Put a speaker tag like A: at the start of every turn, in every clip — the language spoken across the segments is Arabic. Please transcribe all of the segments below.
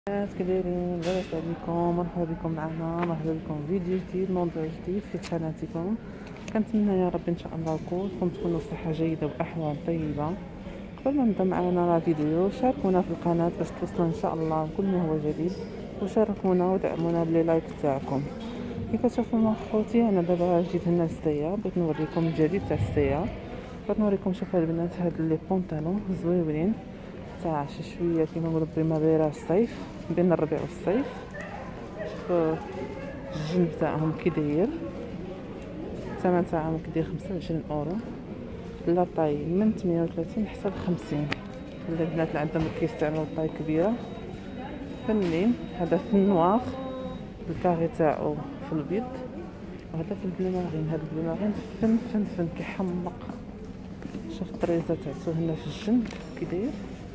A: الناس كدايرين؟ لاباس عليكم؟ مرحبا بكم معنا، مرحبا بكم في فيديو جديد، موضوع جديد في قناتكم. كنتمنى يا رب ان شاء الله كلكم تكونوا بصحه جيده واحوال طيبه. قبل ما نبدا معنا راه فيديو، شاركونا في القناه باش توصلوا ان شاء الله كل ما هو جديد، وشاركونا ودعمونا بلي لايك تاعكم. كيف كتشوفوا خوتي، انا دابا جيت هنا للسياره، بغيت نوريكم الجديد تاع السياره. بغيت نوريكم، شوفوا البنات هاد لي بونطالون زويونين تاع شي شويه كيما نقولوا بريمافيرا الصيف، بين الربيع والصيف. شوفوا الجن تاعهم كي داير، الثمن تاعهم كيدير 25 اورو. لا طاي من 38 حتى ل 50. البنات اللي عندهم كيستعملوا طاي كبيره فنين. هذا في النوار، الكاري تاعو في البيض، وهذا في البلو مارين. هذا البلو مارين فن فن فن كيحمق. شوف الطريزه تاعو هنا في الجنب كي داير.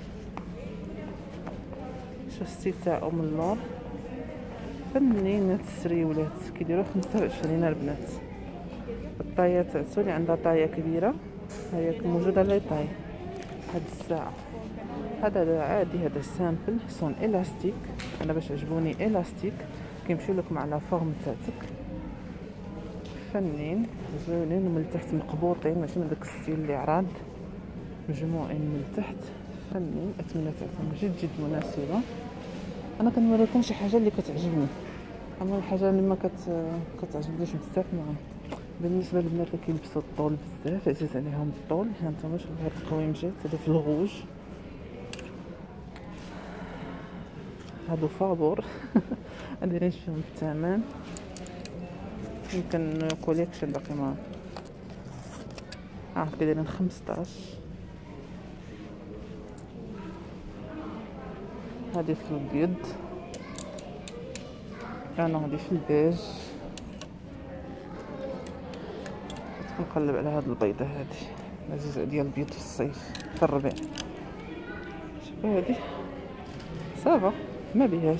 A: شوف الستيل تاعو من اللور فنين. هاد السريولات كيديروا 25 البنات. الطايه تاعتو اللي عندها طايه كبيره هي موجوده لي طاي. هاد الساعه هذا عادي، هذا سامبل سون الاستيك. انا باش عجبوني الاستيك كيمشيو لكم على فورم تاعتك فنين زوينين، ومن التحت مقبوطين ماشي من داك الستيل اللي عراض، مجموعين من التحت فنين. الثمنه تاعهم جد جد مناسبه. انا كنوريكم شي حاجه اللي كتعجبني، اما الحاجه اللي ما كتعجبنيش بزاف ما. بالنسبه للبنات اللي كيلبسوا الطول بزاف، عزيز عليهم الطول، ها نتوما شوفوا هاد القويمجات هذا في الغوج، هادو فابور مديرين فيهم الثمن. يمكن كوليكشن باقي ما كاينين 15. هادي في الابيض، انا هادي في البيج. نقلب على هاد البيضه هادي لذيذه ديال البيض في الصيف في الربيع. شوفوا هادي صافا ما بيهاش،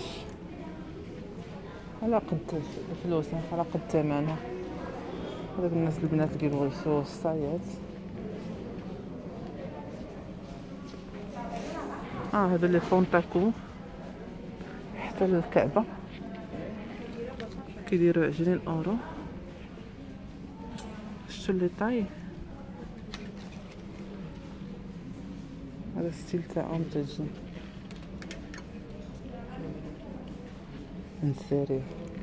A: على قد فلوسها على قد ثمنها. هذا بالنسبه للبنات اللي كيبغيو يسووا الصايات. هذا لي فونتاكو حتى للكعبه كيديروا 20 اورو. شتو لي طاي، هذا الستيل تاعهم تجن نساري.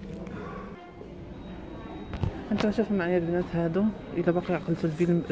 A: انتوا شوفوا معايا البنات هادو، الا باقي عقلتوا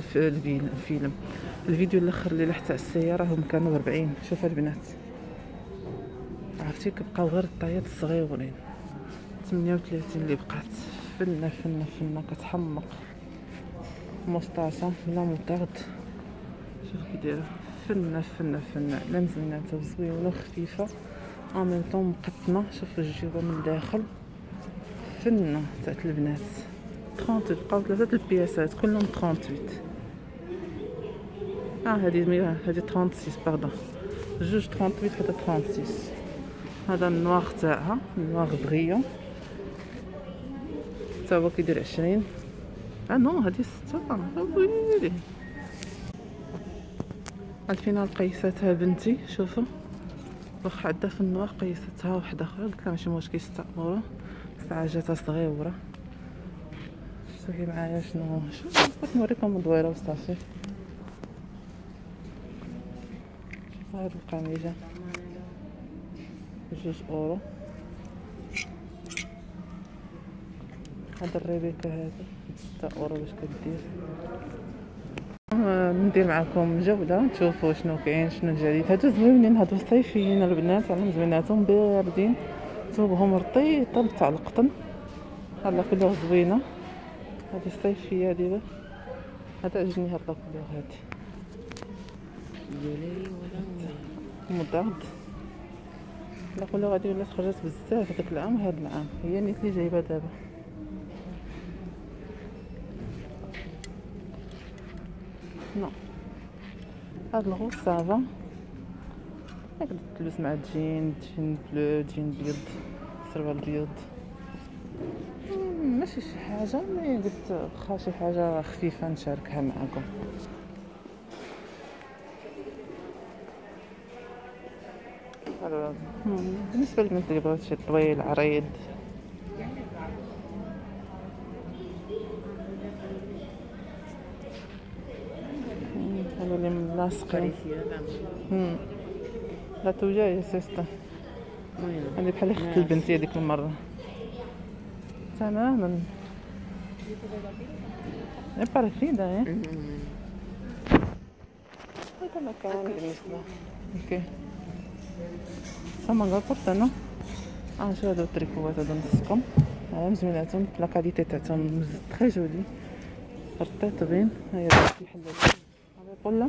A: الفيديو الاخر اللي لحت على السياره هم كانوا ب40. شوفوا البنات، عرفتي كيبقاو غير الطايات الصغيورين. 38 اللي بقات فنه فنه فنه كتحمق. مستعصم لا مطارد، شوف كي دايره فنه فنه فنه. لا مزينات وزوينه وخفيفه ان ميم طون مقطنه. شوفوا الجيوبه من الداخل فنه تاعت البنات. 38 بقاو 3 البياسات كلهم 38. هذه 36 باردون، جوج 38 حتى 36. هذا النوار تاعها النوار بريون تا هو كيدير 20. نو هذه 6 ويلي. الفينال قيستها بنتي، شوفوا واخا عندها في النوار قيستها وحده اخرى، قلت لها ماشي مشكل 6 اورو، جاتها صغيره. شوفي معايا شنو بغيت نوريكم دويره وصافي. هاد القميجه 2 اورو. هاد الريبيكا هذا 6 اورو. باش كدير ندير معكم جوله تشوفوا شنو كاين شنو جديد. هادو زوينين، هادو صيفيين البنات، على زويناتهم باردين، ثوبهم رطيطه تاع القطن. هلا كلها زوينه، هادي الصيفيه هادي. هذا عجبني هاد الكولور هادي مضاد. لا كولور هادي ولات خرجت بزاف هذاك العام وهاد العام، هي نيت اللي جايبه دابا. نو هاد الغوص صافا، تقدر تلبس مع جين بلو، جين بيض، سروال بيض. ماشي شي حاجه، مي قلت واخا شي حاجه خفيفه نشاركها معكم. حلو هذا. بالنسبة للبنات اللي بغات شي طويل عريض. هذا اللي ملاصقين. لا توجع يا سيستا. هذه بحال اخت البنت هذيك المرة. تماما. è parecida هذا مكان بالنسبة. اوكي. مانغا كورتا شو هادو التريكوات هادو نصكم مزويناتهم لا كاليتي تاعهم تري جولي رطيط بين. هيا داك الحلات هذا قله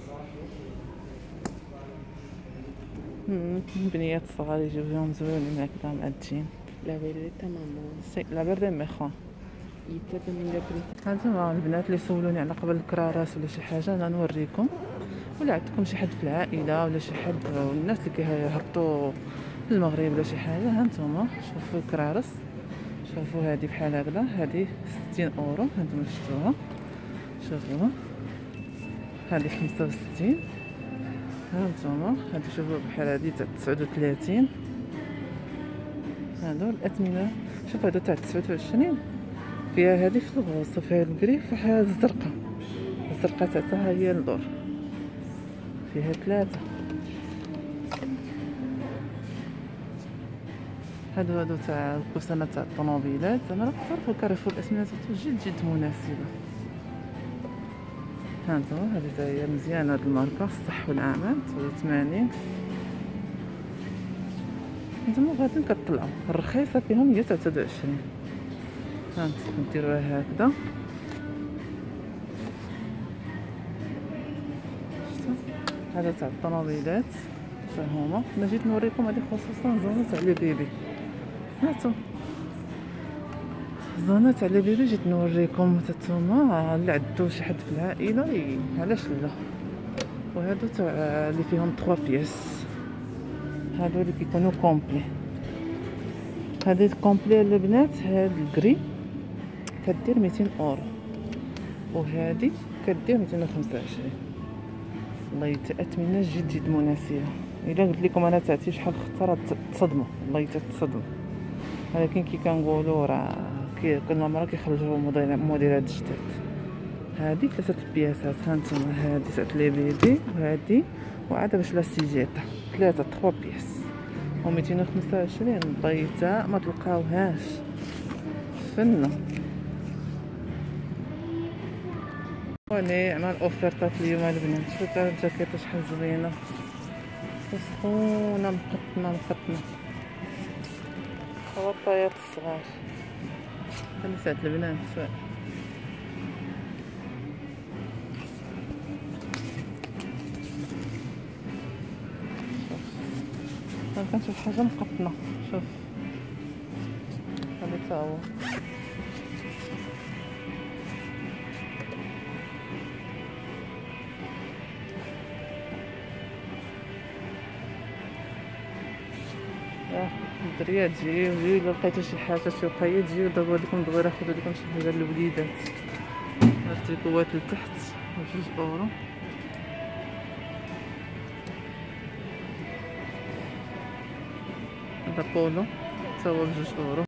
A: بنيات صغار يجيو فيهم زوينين هكذا معدين.
B: La vereta mamma.
A: سي لا بردي ميخون
B: يتبني لك.
A: هانتوما البنات اللي سولوني على قبل الكرارات ولا شي حاجه انا نوريكم، ولا عندكم شي حد في العائله ولا شي حد الناس اللي كيهبطوا للمغرب ولا شي حاجه. هانتوما شوفوا الكرارس، شوفوا هذه بحال هكذا، هذه 60 اورو. هانتوما شفتوها، شوفوها هذه 65. هانتوما هذه شوفوا بحال هذه تاع 39. هادو الاثمنه. شوف هادو تاع 29 فيها هذه في الغوص وفيها الكريف وفيها الزرقاء. الزرقاء تاعها هي اللور، فيها 3. هادو تاع الكوسانه تاع الطوموبيلات. زعما راك تعرفوا كاريفور الاسمنه تاعو جد مناسبه. هانتوما هذه حتى هي مزيانه هاد الماركه الصح والامان 89. نتوما غاديين كطلعوا الرخيصه فيهم هي 23. هانتوما نديروها هكذا. هذا تاع الطوموبيلات حتى هما. انا جيت نوريكم هذه خصوصا زونه تاع لي بيبي. هانتوما الزونه تاع لي بيبي جيت نوريكم تاتوما اللي عندو شي حد في العائله علاش لا. وهادو تاع اللي فيهم 3 بياس، هادو اللي كيكونوا كومبلي. هذه كومبلي البنات. هاد الكري كدير 200 اورو وهذه كدير 225. والله اثمنه جد مناسبه. الا قلت لكم انا تاعتي شحال خطره تصدموا، والله تتصدموا. ولكن كي كنقولوا راه كل مره كيخرجوا موديلات جداد. هذه 3 البياسات. هانتوما هذه تاع لي بيبي وهذه وعاد باش لاستيجيتا 3 بياس و 225. بيضاء ما تلقاوهاش فنه. ولي عمل اوفرتات اليوم البنات. شوفوا تاع الجاكيطه شحال زوينه سخونه مقطنه. غطايات الصغار تاع البنات. كنشوف حاجه مقطنه. شوف هذا تا هو. الدريه تجيو الا لقيتو شي حاجه شي وقيه تجيو دابا لكم دغيا خذوا لكم شي حاجه للوليدات. هاد التريكوات لتحت 2 اورو. هذا بولو تا هو ب2 اورو.